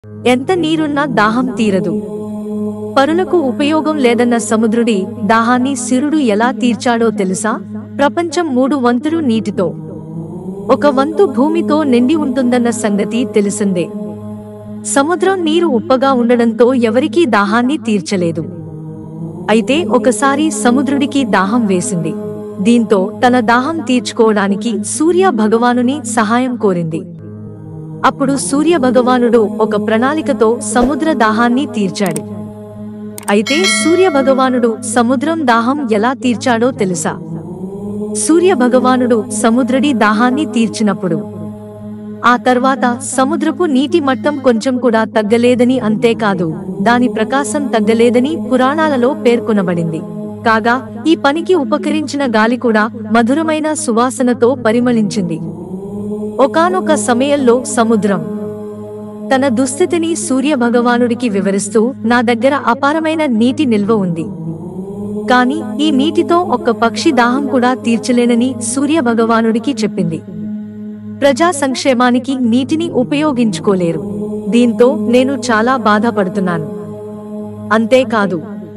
ఎంత నీరున్నా దాహం తీరదు. పరులకు ఉపయోగం లేదన్న సముద్రుడి దాహాన్ని శిరుడు ఎలా తీర్చాడో తెలుసా? ప్రపంచం 3 వంతులు నీటితో, 1 వంతు భూమితో నిండి ఉంటుందన్న సంగతి తెలిసిందే. సముద్రం నీరు ఉప్పగా ఉండడంతో ఎవరికీ దాహాన్ని తీర్చలేదు. అయితే ఒకసారి సముద్రుడికి దాహం వేసింది. దీంతో తన దాహం తీర్చుకోవడానికి సూర్య భగవానుని సహాయం కోరింది. అప్పుడు సూర్య భగవానుడు ఒక ప్రణాళికతో సముద్ర దాహాన్ని తీర్చాడు. అయితే సూర్య భగవానుడు సముద్రం దాహం ఎలా తీర్చాడో తెలుసా? సూర్య భగవానుడు సముద్రుడి దాహాన్ని తీర్చినప్పుడు ఆ తర్వాత సముద్రపు నీటి మట్టం కొంచెం కూడా తగ్గలేదని, అంతేకాదు దాని ప్రకాశం తగ్గలేదని పురాణాలలో పేర్కొనబడింది. కాగా ఈ పనికి ఉపకరించిన గాలి కూడా మధురమైన సువాసనతో పరిమళించింది. ఒకానొక సమయంలో సముద్రం తన దుస్థితిని సూర్య భగవానుడికి వివరిస్తూ, నా దగ్గర అపారమైన నీటి నిల్వ ఉంది, కాని ఈ నీటితో ఒక్క పక్షి దాహం కూడా తీర్చలేనని సూర్య భగవానుడికి చెప్పింది. ప్రజా సంక్షేమానికి నీటిని ఉపయోగించుకోలేరు. దీంతో నేను చాలా బాధపడుతున్నాను. అంతేకాదు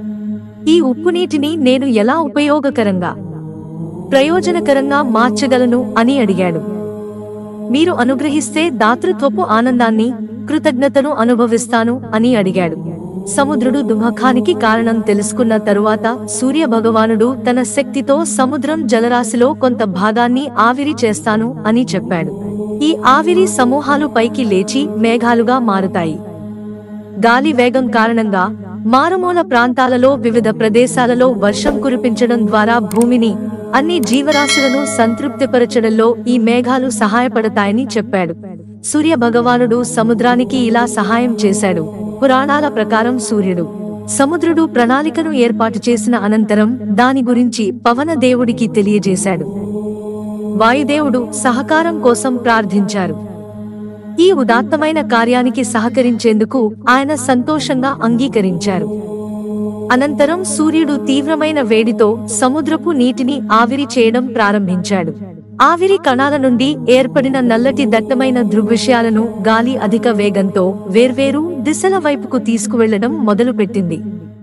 ఈ ఉప్పు నీటిని నేను ఎలా ఉపయోగకరంగా, ప్రయోజనకరంగా మార్చగలను అని అడిగాడు. మీరు అనుగ్రహిస్తే దాతృత్వపు ఆనందాన్ని, కృతజ్ఞతను అనుభవిస్తాను అని అడిగాడు. సముద్రుడు దుఃఖానికి కారణం తెలుసుకున్న తరువాత సూర్య భగవానుడు తన శక్తితో సముద్రం జలరాశిలో కొంత భాగాన్ని ఆవిరి చేస్తాను అని చెప్పాడు. ఈ ఆవిరి సమూహాలు పైకి లేచి మేఘాలుగా మారుతాయి. గాలి వేగం కారణంగా మారుమూల ప్రాంతాలలో వివిధ ప్రదేశాలలో వర్షం కురిపించడం ద్వారా భూమిని, అన్ని జీవరాశులను సంతృప్తిపరచడంలో ఈ మేఘాలు సహాయపడతాయని చెప్పాడు. సూర్య భగవానుడు సముద్రానికి ఇలా సహాయం చేశాడు. పురాణాల ప్రకారం సముద్రుడు ప్రణాళికను ఏర్పాటు చేసిన అనంతరం దాని గురించి పవన దేవుడికి తెలియజేశాడు. వాయుదేవుడు సహకారం కోసం ప్రార్థించారు. ఈ ఉదాత్తమైన కార్యానికి సహకరించేందుకు ఆయన సంతోషంగా అంగీకరించారు. అనంతరం సూర్యుడు తీవ్రమైన వేడితో సముద్రపు నీటిని ఆవిరి చేయడం ప్రారంభించాడు. ఆవిరి కణాల నుండి ఏర్పడిన నల్లటి దట్టమైన దృగ్విషయాలను గాలి అధిక వేగంతో వేర్వేరు దిశల వైపుకు తీసుకువెళ్లడం మొదలుపెట్టింది.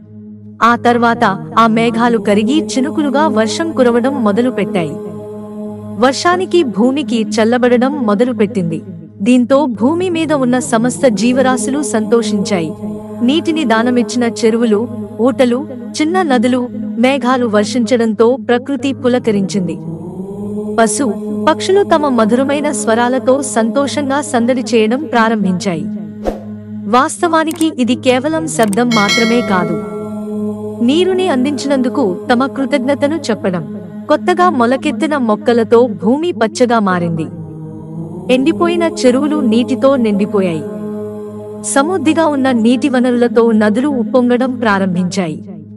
ఆ తర్వాత ఆ మేఘాలు కరిగి చినుకులుగా వర్షం కురవడం మొదలుపెట్టాయి. వర్షానికి భూమికి చల్లబడడం మొదలుపెట్టింది. దీంతో భూమి మీద ఉన్న సమస్త జీవరాశులు సంతోషించాయి. నీటిని దానమిచ్చిన చెరువులు, ఊటలు, చిన్న నదులు, మేఘాలు వర్షించడంతో ప్రకృతి పులకరించింది. పశు పక్షులు తమ మధురమైన స్వరాలతో సంతోషంగా సందడి చేయడం ప్రారంభించాయి. వాస్తవానికి ఇది కేవలం శబ్దం మాత్రమే కాదు, నీరుని అందించినందుకు తమ కృతజ్ఞతను చెప్పడం. కొత్తగా మొలకెత్తిన మొక్కలతో భూమి పచ్చగా మారింది. ఎండిపోయిన చెరువులు నీటితో నిండిపోయాయి. సమృద్ధిగా ఉన్న నీటి వనరులతో నదులు ఉప్పొంగడం ప్రారంభించాయి.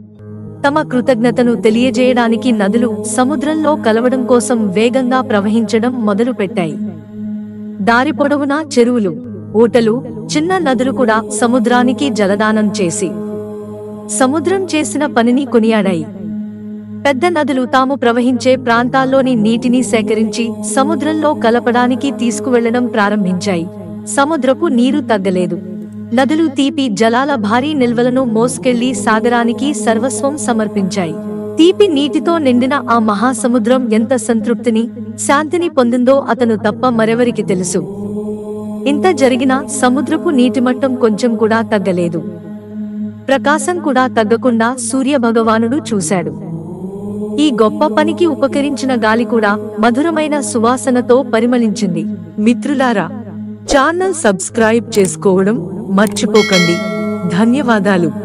తమ కృతజ్ఞతను తెలియజేయడానికి నదులు సముద్రంలో కలవడం కోసం వేగంగా ప్రవహించడం మొదలుపెట్టాయి. దారి పొడవునా చెరువులు, ఊటలు, చిన్న నదులు కూడా సముద్రానికి జలదానం చేసి సముద్రం చేసిన పనిని కొనియాడాయి. పెద్ద నదులు తాము ప్రవహించే ప్రాంతాల్లోని నీటిని సేకరించి సముద్రంలో కలపడానికి తీసుకువెళ్లడం ప్రారంభించాయి. సముద్రపు నీరు తగ్గలేదు. నదులు తీపి జలాల భారీ నిల్వలను మోసుకెళ్లి సాగరానికి సర్వస్వం సమర్పించాయి. తీపి నీటితో నిండిన ఆ మహాసముద్రం ఎంత సంతృప్తిని, శాంతిని పొందిందో అతను తప్ప మరెవరికి తెలుసు. ఇంత జరిగినా సముద్రపు నీటిమట్టం కొంచెం కూడా తగ్గలేదు. ప్రకాశం కూడా తగ్గకుండా సూర్య భగవానుడు చూశాడు. ఈ గొప్ప పనికి ఉపకరించిన గాలి కూడా మధురమైన సువాసనతో పరిమళించింది. మిత్రులారా, ఛానల్ సబ్స్క్రైబ్ చేసుకోవడం మర్చిపోకండి. ధన్యవాదాలు.